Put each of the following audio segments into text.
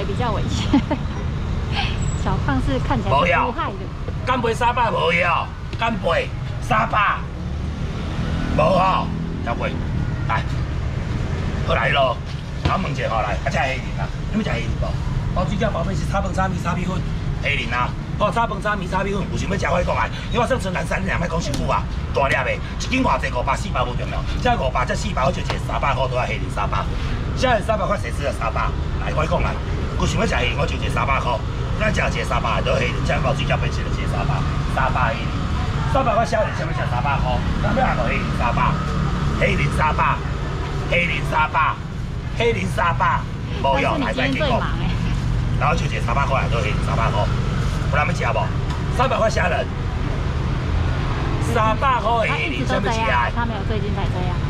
为比较危险。小胖是看起来是无害的。 干杯300无要，干杯300，无吼，要杯来，好来咯。我问者吼来，啊，这虾仁啊，你要食虾仁无？包水饺、包面是炒饭、炒面、炒米粉，虾仁啊。 哦，炒饭、炒面、炒米粉，有想要食我讲来，因为我算剩3两，莫讲伤久啊，大粒的，一斤偌济500、400无重要，这500、这400，我就一个300块都要虾仁300，虾仁300块，谁吃了300？来，我讲来，我想要食虾仁，我就一个300块，咱食一个300都虾仁，这包水饺变成了一个300，300虾仁，300块虾仁，想要食300块，咱要下落虾仁300，虾仁300，虾仁300，虾仁300，无用，来再讲，然后就一个300块，都虾仁300块。 有人要吃无？300块虾仁，300块虾仁，想要吃啊？ 他没有最近才这样，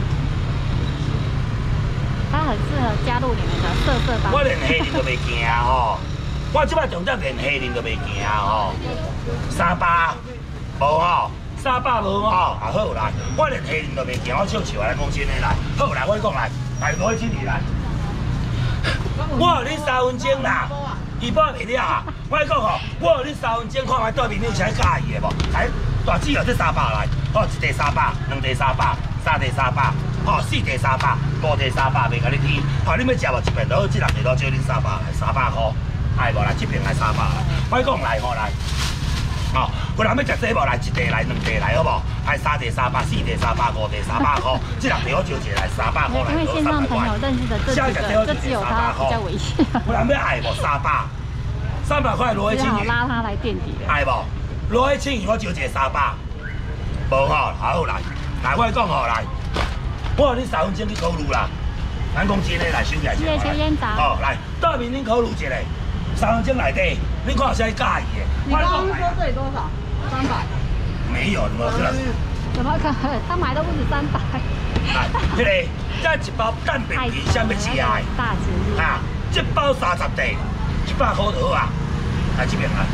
他很适合加入你们的色色帮。 我连虾仁都袂惊吼，我即摆重点连虾仁都袂惊吼。300无吼，300无吼，啊好来，我连虾仁都袂惊，我笑笑来讲真诶来，好来，我讲来，来攞起你来，我有你3分钟啦。 伊保袂了啊！我讲吼，我有你3分钟，看卖对面你有啥介意的无？来，大只哦，这300来，哦，一地300，两地300，三地300，哦，四地300，五地300，袂甲你添。哦，你要食无？一边都这6地都少恁300来，300块，爱无来？这边来300来，我讲来吼来，哦，有人要食这无来？一地来，两地来，好无？爱三地300，四地300，五地300块，这6地我招一来300块来， 因为线上朋友认识的这几个，就只有他比较危险。 有人要爱无？300块罗一清鱼， 拉他来垫底的。 爱无？罗一清鱼我招一个300，无吼，好来，来我讲吼来，我有恁3分钟去考虑啦，咱讲真诶来收起来先。哦，来，对面恁考虑一下，3分钟内底，恁看有啥介意的？ 你刚刚说这里多少？300。 没有，怎么可能？ 怎么可能？他买都不止300。 来，这个这一包蛋饼皮，啥物吃的？ 大节日。 啊，这包30地。 100块就好啊！来这边来，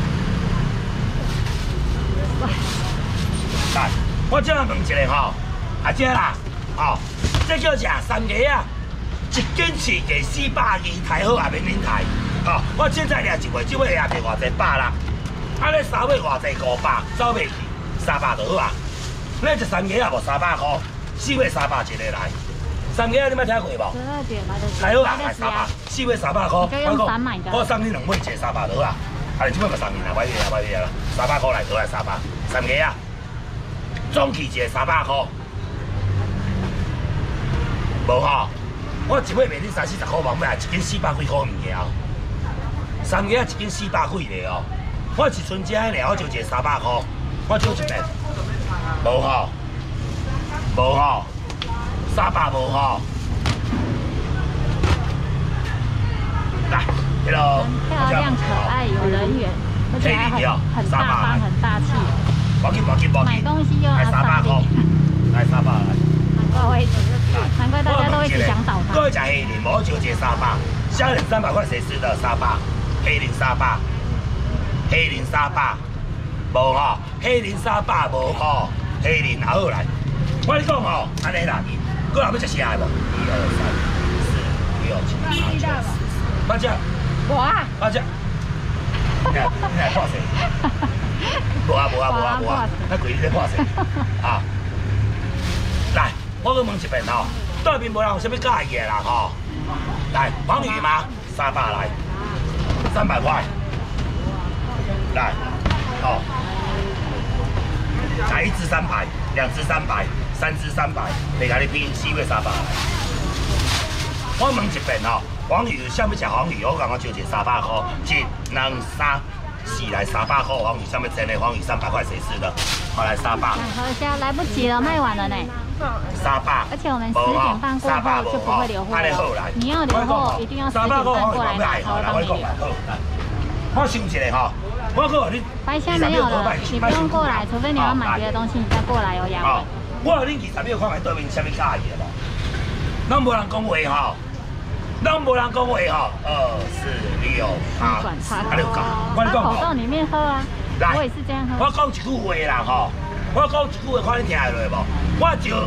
来，我这样问一下吼，阿姐啦，哦，这叫啥3个啊？一斤饲价420，抬好也免恁抬。哦，我凊彩掠一月，这尾也卖偌济160，啊，你3尾偌济500，走袂去，300就好啊。你一3个也无300块，4尾300一个来。 3个你捌听过无？还好啊，来300，4尾300块。我送你2尾一个300就好啊。啊，你即摆咪3面啦，买去啦，买去啦，300块来，倒来300，3个啊，总起一个300块，无吼。我一尾卖你30、40块，望买一斤400几块物件哦。3个啊，一斤400几个哦。我一寸只尔，我就一个300块，我少一遍，无吼，无吼。 300无吼，来，这个漂亮可爱有人缘，而且还很大方很大气。买东西又阿萨利， 来300来。 难怪大家都一直想找他。 各位吃虾仁，无就一个300，虾仁300块谁吃的？300，虾仁300，虾仁300，无吼，虾仁300无吼，虾仁也好来。我跟你讲吼，安尼啦。 搁人要食啥的无？1、2、3、4、5、6、7、8、9、10。捌食？ 我啊。 捌食。你来破谁？无啊，那鬼你在破谁？啊！来，我搁问一遍吼，对面无人有啥物介意的啦吼。来，黄鱼吗？300来，300块。来，哦。来1只300，2只300。 3只300，袂甲你拼，4尾300来。我问一遍吼，黄鱼啥物食黄鱼？我讲我招一个300块，1、2、3、4来300块黄鱼，啥物真的黄鱼300块谁吃的？好来300。 喝一下，来不及了，卖完了呢。 300。 而且我们10点半过后就不会留货了。你要留货，一定要10点半过来拿，才会帮你留。 我想一下吼，我讲你。 白虾没有了，你不用过来，除非你要买别的东西，你再过来有雅伟。 我有恁20秒看卖对面啥物介意的无？咱无人讲话吼，咱无人讲话吼，2、4、6、8，啊你有讲？我讲口罩里面喝啊，我也是这样喝。 我讲一句话啦吼，我讲一句话，看你听会落无？我就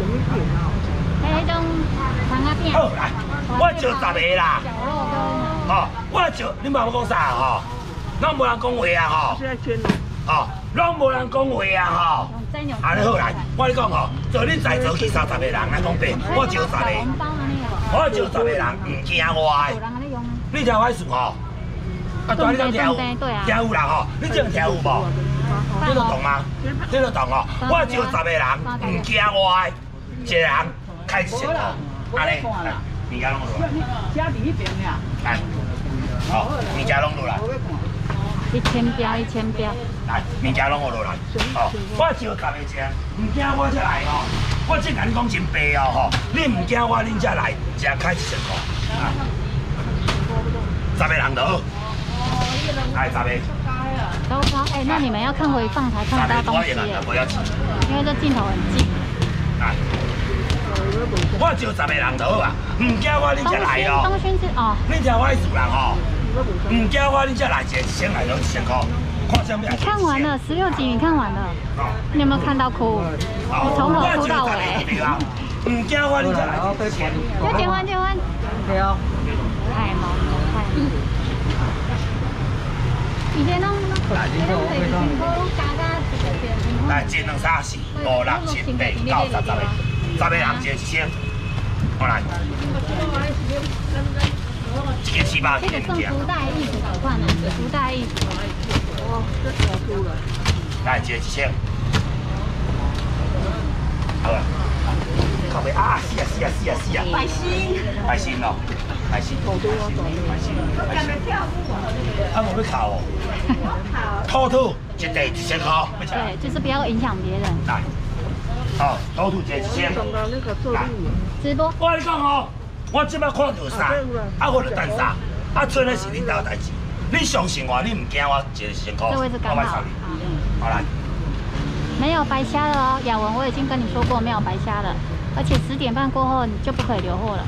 迄种糖仔饼。 好来，我就10个啦。 绞肉跟。 哦， 哦，我就你莫讲啥吼，拢无人讲话啊吼。 现在圈了。 哦，拢无人讲话啊吼。安尼好来，我跟你讲吼，做你在座去30个人来讲白，我招10个，我招10个人唔惊我的。你听我意思吼？啊，对，你听有，听有人吼，你这样听有无？你都懂吗？你都懂哦。我招10个人唔惊我的，一个人开始先哦，安尼，物件拢落来。 家里一边呀。 来，好，物件拢落来。 1000标，1000标。 来，物件拢落来。哦，我招10个车，唔惊我才来哦。我这甲你讲真白哦吼，你唔惊我，恁才来，只开1000块。啊，10个人就好。来10个。 都高哎，那你们要看回放才看得到东西耶，因为这镜头很近。 来，我招10个人就好啊，唔惊我，恁才来哦。 东勋是哦。 恁听我意思人吼。 唔惊我，你才来1000来就1000块，看什么？ 你看完了16集，你看完了，你有没有看到哭？我从头哭到尾。 唔惊我，你才来1000。 就结婚。 对啊。 太忙了，太。以前拢来1、2、3、4、5、6、7、8、9、10个，10个人1个1000，我来。一个700 这个算福袋艺术可款啊，福袋艺术。哦，这条输了。 来，一个1000。好啊。靠背啊，是啊。 百心。 百心哦，百心。啊，我要考哦。偷兔一袋1000块。 对，就是不要影响别人。 来。哦，偷兔一个1000。来。 直播。 我跟你讲哦。 我即摆看到啥，啊我就等啥，啊做的是恁家代志。你相信我，你唔惊我一个1000块，我卖操你。好来， 没有白虾了哦，雅文，我已经跟你说过没有白虾了，而且10点半过后你就不可以留货了。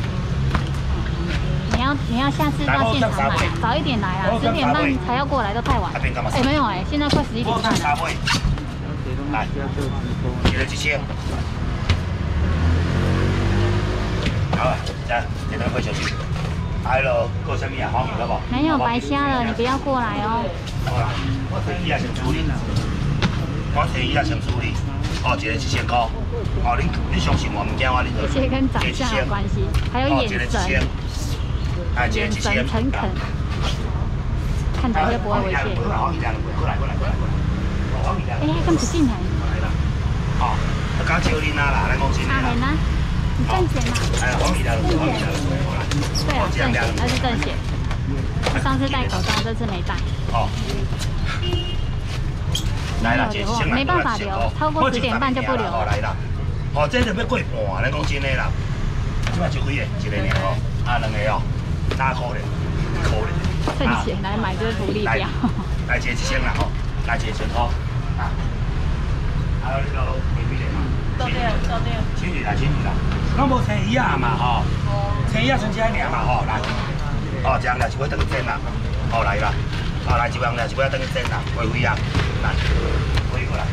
你要下次到现场买，早一点来啊，10点半才要过来都太晚。哎没有哎，现在快11点半了。 来，一个1000。 好了，来，简单会休息。还有够什么啊？黄鱼了不？ 没有白虾了，你不要过来哦。 好啦，我提伊也先处理，我提伊也先处理。哦，一个1000块。哦，你相信我，唔惊我，你就。 这些跟长相有关系，还有眼神。 哎，一个1000。 眼神诚恳，看起来就不会危险。哎，跟不进来。 哦，刚招你啦，来讲真的啦。 你正血吗？ 哎，黄米的， 对啊，正血，那是正血。我上次戴口罩，这次没戴。哦。来啦，姐，没办法留，超过10点半就不留。来啦，哦，这就要过半，咱讲真的啦。即摆就几个，一个尔哦，啊2个哦，哪可怜？可怜。趁钱来买这个福利表。来，姐1000啦吼，来姐1000块。啊。还有那个美美的嘛。 请你啦，拢无青鱼啊嘛吼，青鱼啊剩下尔嘛吼，来，哦，这样了，一尾等去蒸啦，哦来啦，哦来一样了，一尾等去蒸啦，回回啊，来，回过来。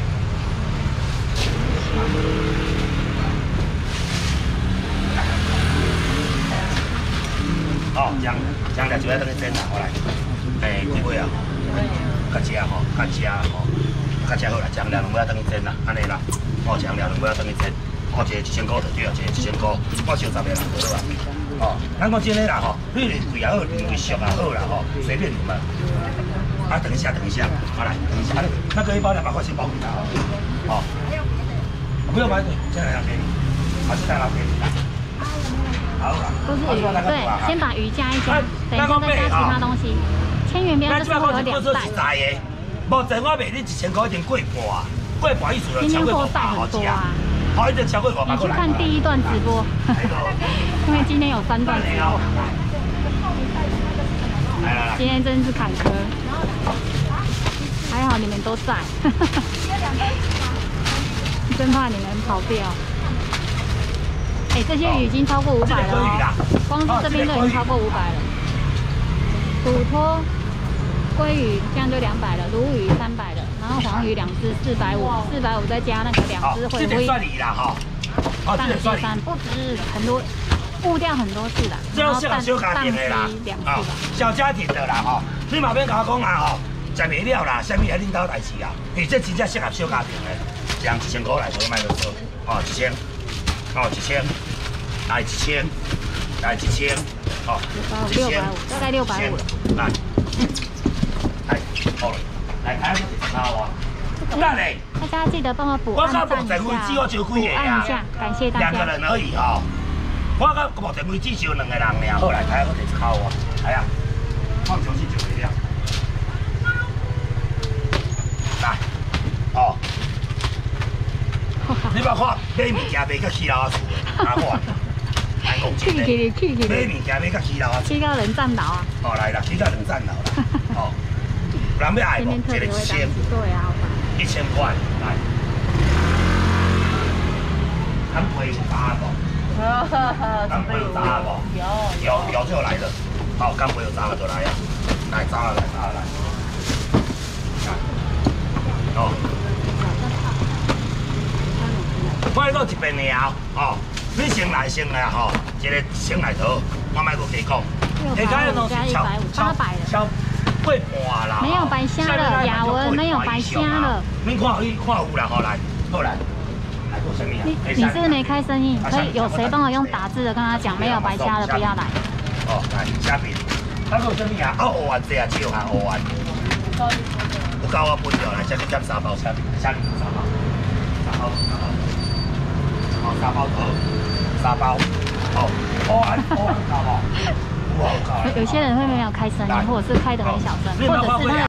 哦，这样了，一尾等去蒸啦，好来，哎，几尾啊？较食吼，较食吼。 较食好啦，酱料2尾等去蒸啦，安尼啦。哦，酱料2尾等去蒸，哦，一个1000块就对啊，一个1000块，我收10个人就好啊。哦，咱讲真诶啦吼，你认贵也好，认为俗也好啦吼，随便你们。啊，等一下，好来，等一下，那个一包200块钱包给他哦。不用买，现在拿给你，好，现在拿给你。好啦。都是鱼，对，先把鱼加一加，等一下再加其他东西。千元标就是会有2袋。 无在我卖你1000块已经过半意思了，超过500好吃啊！好，一直超过500块。你去看第1段直播，因为今天有3段直播。今天真是坎坷，还好你们都在，真怕你们跑掉。哎，这些鱼已经超过500了哦，光是这边都已经超过500了。土托。 鲑鱼这样就200了，鲈鱼300了，然后黄鱼2只450，450再加那个2只回归，算你啦哈，算不止很多， 误掉很多次啦。 这要小家庭的啦，小家庭的啦吼，你嘛免甲我讲啊吼，食袂了啦，啥物啊恁兜代志啊？因为这真正适合小家庭的，一人1000块来，所以卖落做，哦1000，哦1000，来1000，来1000，哦1000， 大概650了。 来，来，好了，来开个10号啊！那嘞， 大家记得帮我补按赞一下，补按一下，感谢大家。 2个人而已吼。我甲目前为止只有2个人尔，好来，开个10号啊！来啊，放上去就袂了。来，哦，你捌看买物件买到起老厝的，哪款？来讲真的，买物件买到起老厝， 起到人站牢啊！ 哦来啦，起到2站楼啦，哦，有人要爱无？一个1000， 对啊 ，1000块，来，咱陪有打无？咱陪有打无？有就来了，好，刚陪有打就来啊，来打来打来。哦，我来讲一遍了哦，你先来吼，一个先来头，我莫搁加讲。下开的东西超过半啦。 没有白虾了，雅文没有白虾了。 恁看有啦，好来，好来。 你是不是没开声音？可以有谁帮我用打字的跟他讲没有白虾了，不要来。 哦，来虾饼，还有什么啊？蚵丸这啊，少下蚵丸。有够我分着来，这里减3包虾饼，3包，哦，3包头，3包，哦，蚵丸够无？有够。 有些人会没有开声音，或者是开得很小声，或者是他。